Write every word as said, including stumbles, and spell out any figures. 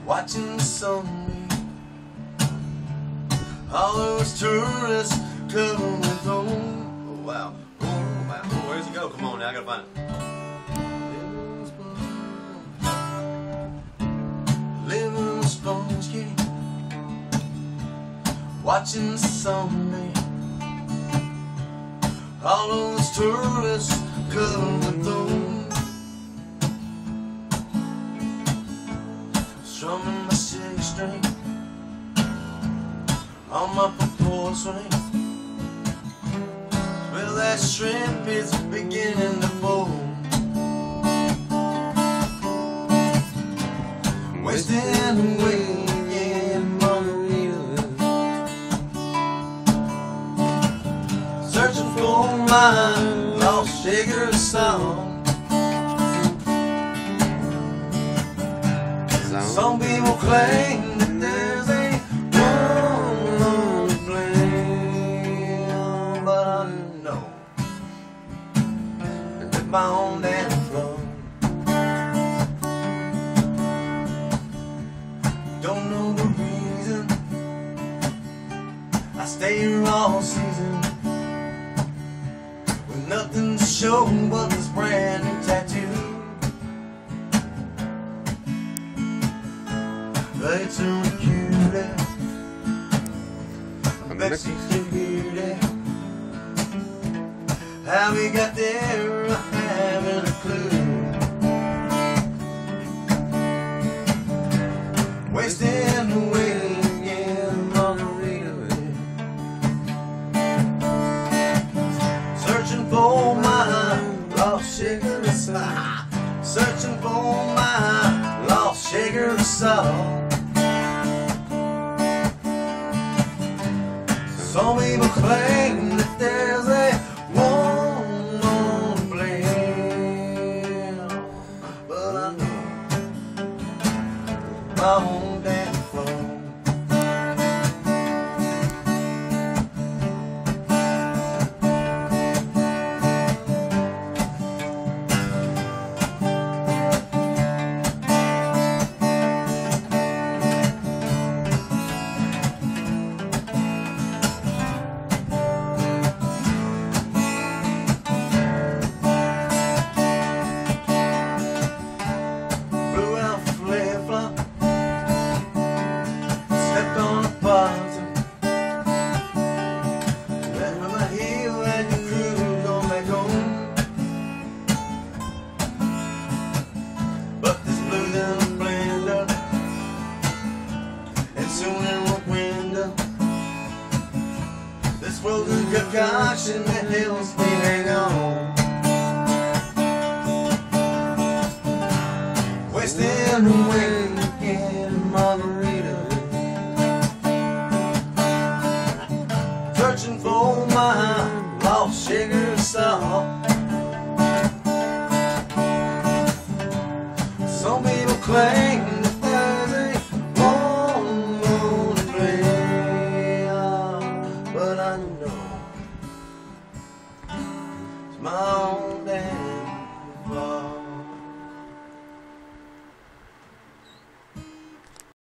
watching the sunbeam. All those tourists coming home. Oh wow, oh wow, oh, where's he go? Come on now, I gotta find it. Living on a sponge cake, watching the sunbeam. All those tourists coming home. Strumming my six string on my four swing. Well, that shrimp is beginning to fold. Wasting away in Margaritaville, searching for my lost sugar song. Some people claim that there's a woman to blame, but I know that my own damn flow. Don't know the reason I stay here all season, with nothing to show but this brand new tattoo. It's a cutie, I bet she's a beauty. How we got there, I haven't a clue. Wasting away in Margaritaville, searching for my lost sugar soul, searching for my lost sugar soul. Some people claim that there's a woman to blame, but I know my own damn flow. This frozen concoction that helps me hang on. Wasting away in Margaritaville, searching for my lost sugar salt. Some people claim that there's a woman to blame, but I know